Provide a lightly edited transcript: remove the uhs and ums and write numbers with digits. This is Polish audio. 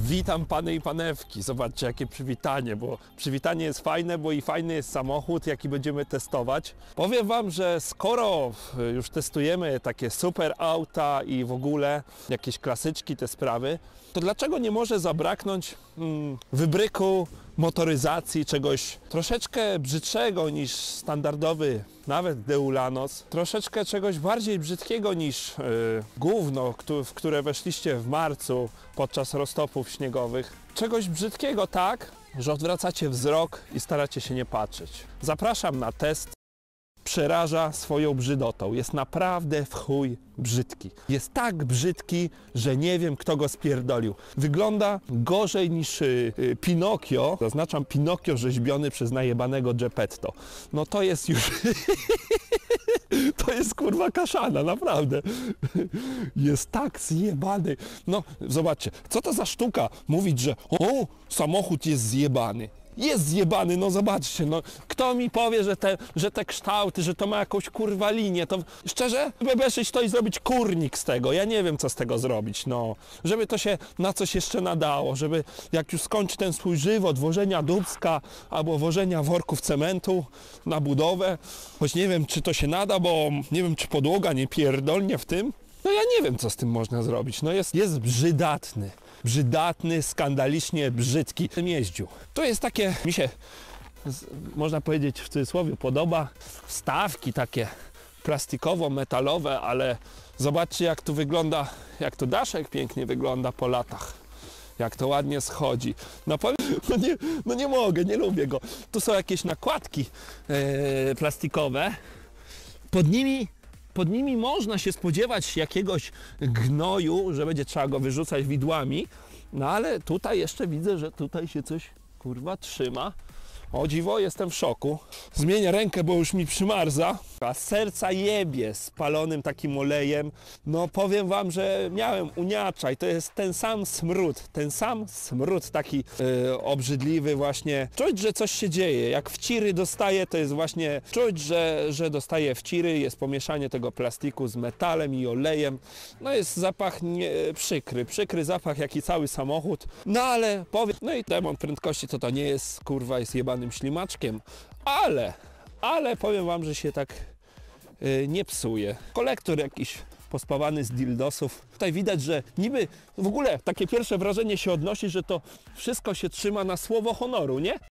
Witam pany i panewki. Zobaczcie, jakie przywitanie, bo przywitanie jest fajne, bo i fajny jest samochód, jaki będziemy testować. Powiem wam, że skoro już testujemy takie super auta i w ogóle jakieś klasyczki, te sprawy, to dlaczego nie może zabraknąć wybryku, motoryzacji, czegoś troszeczkę brzydszego niż standardowy, nawet Deulanos, troszeczkę czegoś bardziej brzydkiego niż gówno, w które weszliście w marcu podczas roztopów śniegowych. Czegoś brzydkiego tak, że odwracacie wzrok i staracie się nie patrzeć. Zapraszam na test. Przeraża swoją brzydotą. Jest naprawdę w chuj brzydki. Jest tak brzydki, że nie wiem, kto go spierdolił. Wygląda gorzej niż Pinokio. Zaznaczam Pinokio rzeźbiony przez najebanego Geppetto. No to jest już... To jest kurwa kaszana, naprawdę. Jest tak zjebany. No, zobaczcie, co to za sztuka mówić, że o, samochód jest zjebany. Jest zjebany, no zobaczcie, no kto mi powie, że te kształty, że to ma jakąś kurwa linię, to szczerze, wybeszyć to i zrobić kurnik z tego, ja nie wiem co z tego zrobić, no. Żeby to się na coś jeszcze nadało, żeby jak już skończy ten swój żywot wożenia dubska albo wożenia worków cementu na budowę, choć nie wiem czy to się nada, bo nie wiem czy podłoga nie pierdolnie w tym, no ja nie wiem co z tym można zrobić, no jest brzydatny. Brzydatny, skandalicznie brzydki. Tym jeździł. To jest takie, mi się, można powiedzieć w cudzysłowie, podoba. Wstawki takie plastikowo-metalowe, ale zobaczcie jak tu wygląda, jak tu daszek pięknie wygląda po latach. Jak to ładnie schodzi. No, no nie mogę, nie lubię go. Tu są jakieś nakładki plastikowe. Pod nimi można się spodziewać jakiegoś gnoju, że będzie trzeba go wyrzucać widłami, no ale tutaj jeszcze widzę, że tutaj się coś kurwa trzyma. O dziwo, jestem w szoku. Zmienię rękę, bo już mi przymarza. A serca jebie spalonym takim olejem. No powiem wam, że miałem uniacza i to jest ten sam smród taki obrzydliwy właśnie. Czuć, że coś się dzieje. Jak wciry dostaję, to jest właśnie czuć, że dostaję wciry. Jest pomieszanie tego plastiku z metalem i olejem. No jest zapach przykry zapach, jak i cały samochód. No ale powiem, no i demon prędkości to nie jest, kurwa, jest jebanym ślimaczkiem, ale powiem wam, że się tak nie psuje. Kolektor jakiś pospawany z dildosów. Tutaj widać, że niby w ogóle takie pierwsze wrażenie się odnosi, że to wszystko się trzyma na słowo honoru, nie?